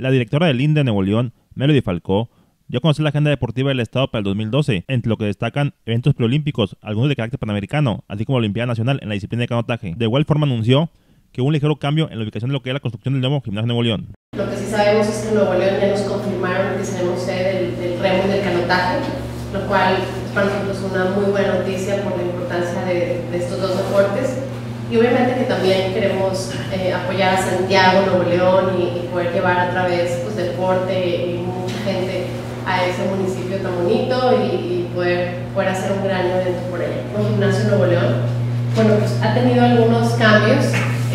La directora del INDE de Nuevo León, Melody Falcó, dio a conocer la agenda deportiva del Estado para el 2012, entre lo que destacan eventos preolímpicos, algunos de carácter panamericano, así como la Olimpiada Nacional en la disciplina de canotaje. De igual forma anunció que hubo un ligero cambio en la ubicación de lo que es la construcción del nuevo gimnasio de Nuevo León. Lo que sí sabemos es que en Nuevo León ya nos confirmaron que seremos sede del remo y del canotaje, lo cual es para nosotros una muy buena noticia por la importancia de estos dos deportes. Y obviamente que también queremos apoyar a Santiago, Nuevo León y poder llevar a través pues, deporte y mucha gente a ese municipio tan bonito y poder hacer un gran evento por allá. El Gimnasio Nuevo León, bueno, pues ha tenido algunos cambios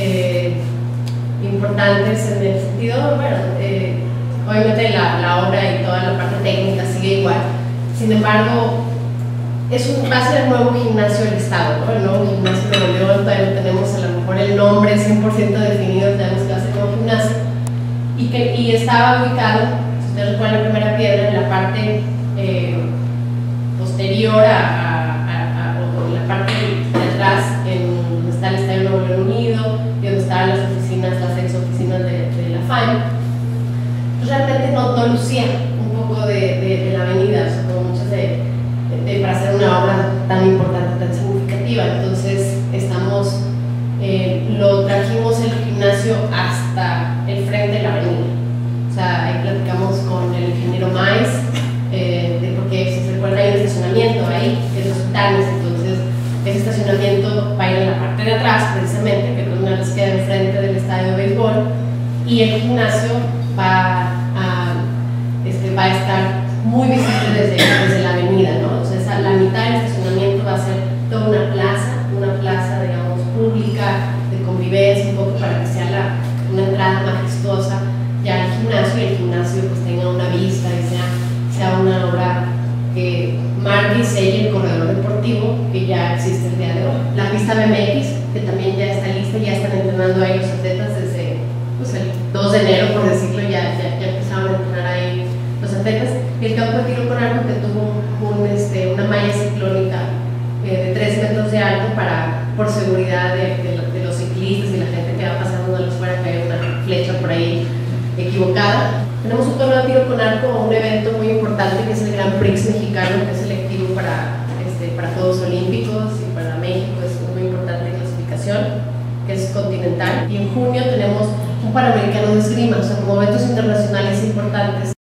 importantes en el sentido, bueno, obviamente la obra y toda la parte técnica sigue igual, sin embargo, va a ser el nuevo gimnasio del Estado, ¿no? El nuevo gimnasio de Nuevo León, todavía no tenemos a lo mejor el nombre 100% definido, tenemos que hacer el nuevo gimnasio, y estaba ubicado, si ustedes recuerdan la primera piedra, en la parte posterior o la parte de atrás, en donde está el Estadio Nuevo León Unido, y donde estaban las oficinas, las ex oficinas de la FAM. Pues realmente no lucía un poco de la avenida, o sea, como muchas para hacer una obra tan importante, tan significativa. Entonces lo trajimos el gimnasio hasta el frente de la avenida. O sea, ahí platicamos con el ingeniero Maiz, porque si se recuerda hay un estacionamiento ahí, que es los hospitales, entonces ese estacionamiento va a ir en la parte de atrás precisamente, que es donde nos queda enfrente del estadio de béisbol, y el gimnasio va a estar muy visible desde la avenida, ¿no? Entonces a la mitad del estacionamiento va a ser toda una plaza digamos pública, de convivencia, un poco para que sea una entrada majestuosa ya al gimnasio, y el gimnasio pues tenga una vista y sea una obra que marque y selle el corredor deportivo que ya existe el día de hoy. La pista BMX, que también ya está lista, ya están entrenando ahí los atletas desde pues, el 2 de enero, por decirlo, ya empezaron a entrenar ahí los atletas. Y el campo de tiro con arco, que tuvo una malla ciclónica de 3 metros de alto por seguridad de los ciclistas y la gente que va pasando, no les fuera a caer una flecha por ahí equivocada. Tenemos un torneo de tiro con arco, un evento muy importante que es el Grand Prix mexicano, que es selectivo para Juegos Olímpicos y para México, es muy importante clasificación, que es continental. Y en junio tenemos un Panamericano de esgrima, o sea, como eventos internacionales importantes.